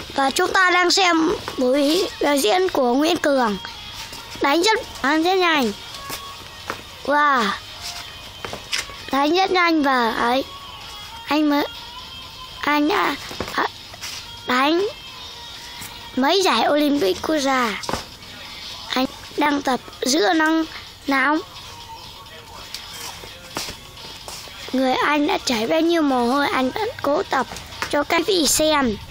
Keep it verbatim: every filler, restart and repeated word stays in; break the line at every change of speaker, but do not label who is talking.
Và chúng ta đang xem buổi biểu diễn của Nguyễn Cường. Đánh rất, đánh rất nhanh. Wow. Đánh rất nhanh và ấy. Anh mới anh đã đánh mấy giải Olympic quốc gia. Anh đang tập giữa nắng nóng. Người anh đã chảy bao nhiêu mồ hôi, anh vẫn cố tập cho các vị xem.